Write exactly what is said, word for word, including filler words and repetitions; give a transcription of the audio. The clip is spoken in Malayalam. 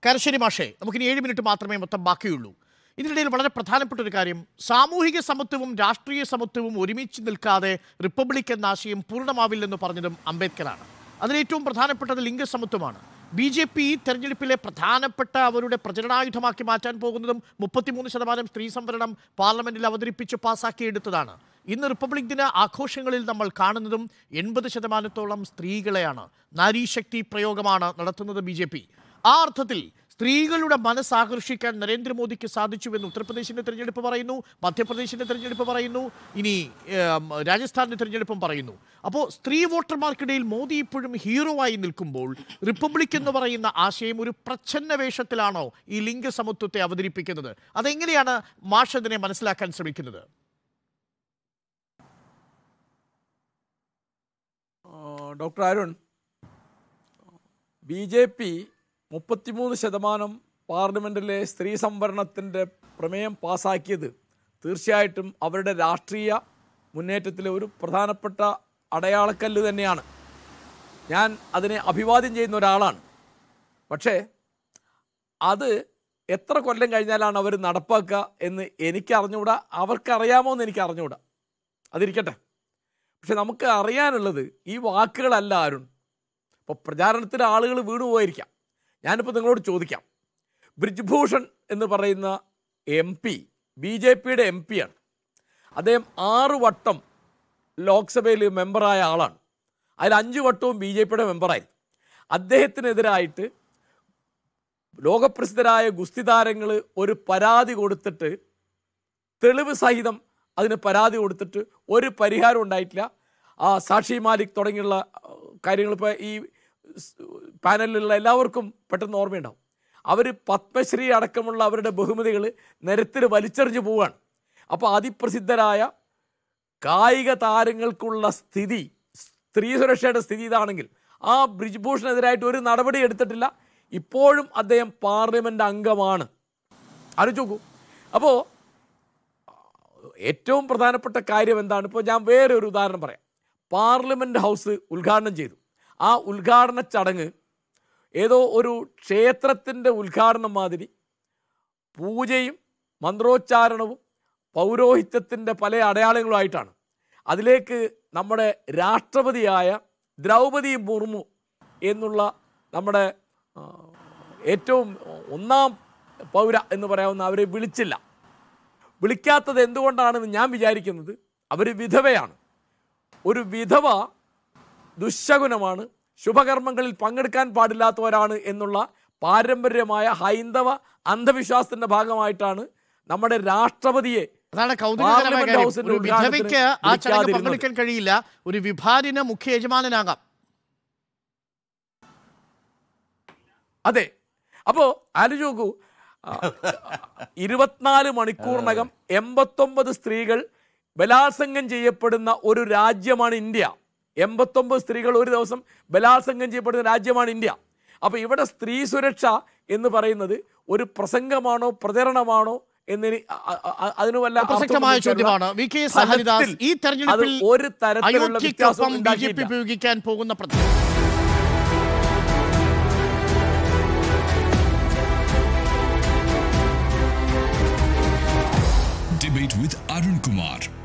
കരശ്ശേരി മാഷേ, നമുക്കിനി ഏഴ് മിനിറ്റ് മാത്രമേ മൊത്തം ബാക്കിയുള്ളൂ. ഇതിനിടയിൽ വളരെ പ്രധാനപ്പെട്ട ഒരു കാര്യം, സാമൂഹിക സമത്വവും രാഷ്ട്രീയ സമത്വവും ഒരുമിച്ച് നിൽക്കാതെ റിപ്പബ്ലിക് എന്ന ആശയം പൂർണ്ണമാവില്ലെന്ന് പറഞ്ഞതും അംബേദ്കറാണ്. അതിലേറ്റവും പ്രധാനപ്പെട്ടത് ലിംഗസമത്വമാണ്. ബി ജെ പി തെരഞ്ഞെടുപ്പിലെ പ്രധാനപ്പെട്ട അവരുടെ പ്രചരണായുധമാക്കി മാറ്റാൻ പോകുന്നതും മുപ്പത്തിമൂന്ന് ശതമാനം സ്ത്രീ സംവരണം പാർലമെന്റിൽ അവതരിപ്പിച്ച് പാസാക്കിയെടുത്തതാണ്. ഇന്ന് റിപ്പബ്ലിക് ദിന ആഘോഷങ്ങളിൽ നമ്മൾ കാണുന്നതും എൺപത് ശതമാനത്തോളം സ്ത്രീകളെയാണ്. നാരീശക്തി പ്രയോഗമാണ് നടത്തുന്നത് ബി ജെ പി. ആ അർത്ഥത്തിൽ സ്ത്രീകളുടെ മനസ്സാകർഷിക്കാൻ നരേന്ദ്രമോദിക്ക് സാധിച്ചുവെന്ന് ഉത്തർപ്രദേശിൻ്റെ തിരഞ്ഞെടുപ്പ് പറയുന്നു, മധ്യപ്രദേശിൻ്റെ തിരഞ്ഞെടുപ്പ് പറയുന്നു, ഇനി രാജസ്ഥാനിൻ്റെ തിരഞ്ഞെടുപ്പും പറയുന്നു. അപ്പോൾ സ്ത്രീ വോട്ടർമാർക്കിടയിൽ മോദി ഇപ്പോഴും ഹീറോ ആയി നിൽക്കുമ്പോൾ റിപ്പബ്ലിക് എന്ന് പറയുന്ന ആശയം ഒരു പ്രച്ഛന്ന വേഷത്തിലാണോ ഈ ലിംഗസമത്വത്തെ അവതരിപ്പിക്കുന്നത്? അതെങ്ങനെയാണ് മാഷ് അതിനെ മനസ്സിലാക്കാൻ ശ്രമിക്കുന്നത്? Doctor Arun, B J P മുപ്പത്തിമൂന്ന് ശതമാനം പാർലമെൻറ്റിലെ സ്ത്രീ സംവരണത്തിൻ്റെ പ്രമേയം പാസ്സാക്കിയത് തീർച്ചയായിട്ടും അവരുടെ രാഷ്ട്രീയ മുന്നേറ്റത്തിലെ ഒരു പ്രധാനപ്പെട്ട അടയാളക്കല്ല് തന്നെയാണ്. ഞാൻ അതിനെ അഭിവാദ്യം ചെയ്യുന്ന ഒരാളാണ്. പക്ഷേ അത് എത്ര കൊല്ലം കഴിഞ്ഞാലാണ് അവർ നടപ്പാക്കുക എന്ന് എനിക്ക് അറിഞ്ഞുകൂടാ, അവർക്കറിയാമോ എന്ന് എനിക്ക് അറിഞ്ഞുകൂടാ. അതിരിക്കട്ടെ. പക്ഷെ നമുക്ക് അറിയാനുള്ളത് ഈ വാക്കുകളല്ല അരുൺ. ഇപ്പോൾ പ്രചാരണത്തിന് ആളുകൾ വീണു പോയിരിക്കാം. ഞാനിപ്പോൾ നിങ്ങളോട് ചോദിക്കാം, ബ്രിജ്ഭൂഷൺ എന്ന് പറയുന്ന എം പി ബി ജെ പിയുടെ എം പിയാണ്. അദ്ദേഹം ആറ് വട്ടം ലോക്സഭയിൽ മെമ്പറായ ആളാണ്. അതിൽ അഞ്ച് വട്ടവും ബി ജെ പിയുടെ മെമ്പറായി. അദ്ദേഹത്തിനെതിരായിട്ട് ലോകപ്രസിദ്ധരായ ഗുസ്തി താരങ്ങൾ ഒരു പരാതി കൊടുത്തിട്ട്, തെളിവ് സഹിതം അതിന് പരാതി കൊടുത്തിട്ട് ഒരു പരിഹാരം ഉണ്ടായിട്ടില്ല. ആ സാക്ഷി മാലിക് തുടങ്ങിയുള്ള കാര്യങ്ങൾ ഇപ്പോൾ ഈ പാനലിലുള്ള എല്ലാവർക്കും പെട്ടെന്ന് ഓർമ്മയുണ്ടാവും. അവർ പത്മശ്രീ അടക്കമുള്ള അവരുടെ ബഹുമതികൾ നിരത്തിൽ വലിച്ചെറിഞ്ഞു പോവുകയാണ്. അപ്പോൾ അതിപ്രസിദ്ധരായ കായിക താരങ്ങൾക്കുള്ള സ്ഥിതി, സ്ത്രീ സുരക്ഷയുടെ സ്ഥിതി ഇതാണെങ്കിൽ ആ ബ്രിജ്ഭൂഷണെതിരായിട്ട് ഒരു നടപടി എടുത്തിട്ടില്ല. ഇപ്പോഴും അദ്ദേഹം പാർലമെൻറ്റ് അംഗമാണ്. ആലോചിച്ച് നോക്കൂ. അപ്പോൾ ഏറ്റവും പ്രധാനപ്പെട്ട കാര്യം എന്താണ്? ഇപ്പോൾ ഞാൻ വേറെ ഒരു ഉദാഹരണം പറയാം. പാർലമെൻറ്റ് ഹൗസ് ഉദ്ഘാടനം ചെയ്തു. ആ ഉദ്ഘാടന ചടങ്ങ് ഏതോ ഒരു ക്ഷേത്രത്തിൻ്റെ ഉദ്ഘാടനം മാതിരി പൂജയും മന്ത്രോച്ചാരണവും പൗരോഹിത്യത്തിൻ്റെ പല അടയാളങ്ങളുമായിട്ടാണ്. അതിലേക്ക് നമ്മുടെ രാഷ്ട്രപതിയായ ദ്രൗപദി മുർമു എന്നുള്ള നമ്മുടെ ഏറ്റവും ഒന്നാം പൗര എന്ന് പറയാവുന്ന അവരെ വിളിച്ചില്ല. വിളിക്കാത്തത് എന്തുകൊണ്ടാണെന്ന് ഞാൻ വിചാരിക്കുന്നത്, അവർ വിധവയാണ്. ഒരു വിധവ ദുശകുനമാണ്, ശുഭകർമ്മങ്ങളിൽ പങ്കെടുക്കാൻ പാടില്ലാത്തവരാണ് എന്നുള്ള പാരമ്പര്യമായ ഹൈന്ദവ അന്ധവിശ്വാസത്തിന്റെ ഭാഗമായിട്ടാണ് നമ്മുടെ രാഷ്ട്രപതിയെ പങ്കെടുക്കാൻ കഴിയില്ല. ഒരു വിഭാരിന് മുഖ്യ യജമാനാകാം. അതെ. അപ്പോ ആലോചിച്ച് നോക്കൂ, ഇരുപത്തിനാല് മണിക്കൂറിനകം എൺപത്തൊമ്പത് സ്ത്രീകൾ ബലാത്സംഗം ചെയ്യപ്പെടുന്ന ഒരു രാജ്യമാണ് ഇന്ത്യ. എൺപത്തൊമ്പത് സ്ത്രീകൾ ഒരു ദിവസം ബലാത്സംഗം ചെയ്യപ്പെടുന്ന രാജ്യമാണ് ഇന്ത്യ. അപ്പോൾ ഇവിടെ സ്ത്രീ സുരക്ഷ എന്ന് പറയുന്നത് ഒരു പ്രസംഗമാണോ പ്രചരണമാണോ എന്നതിന് അതിന് വല്ല പ്രസക്തമായ ചോദ്യമാണ്. വി കെ സഹരിദാസ്, ഈ തെരഞ്ഞെടുപ്പിൽ ഒരു തരത്തിലുള്ള വ്യത്യാസം ബി ജെ പി ഉപയോഗിക്കാൻ പോകുന്ന Debate with Arun Kumar.